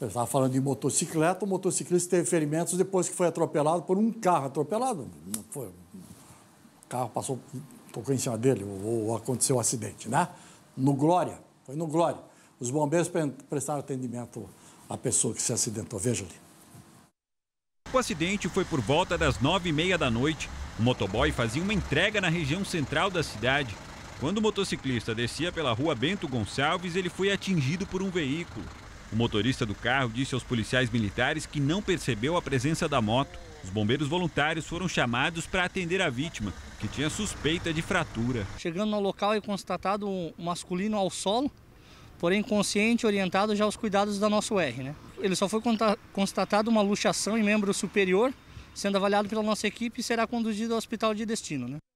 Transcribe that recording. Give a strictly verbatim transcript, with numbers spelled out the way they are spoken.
Eu estava falando de motocicleta, o motociclista teve ferimentos depois que foi atropelado por um carro. Atropelado, não foi. O carro passou, tocou em cima dele, ou, ou aconteceu um acidente, né? No Glória, foi no Glória. Os bombeiros prestaram atendimento à pessoa que se acidentou, veja ali. O acidente foi por volta das nove e meia da noite. O motoboy fazia uma entrega na região central da cidade. Quando o motociclista descia pela rua Bento Gonçalves, ele foi atingido por um veículo. O motorista do carro disse aos policiais militares que não percebeu a presença da moto. Os bombeiros voluntários foram chamados para atender a vítima, que tinha suspeita de fratura. Chegando no local é constatado um masculino ao solo, porém consciente e orientado já aos cuidados da nossa U R, né? Ele só foi constatado uma luxação em membro superior, sendo avaliado pela nossa equipe e será conduzido ao hospital de destino, né?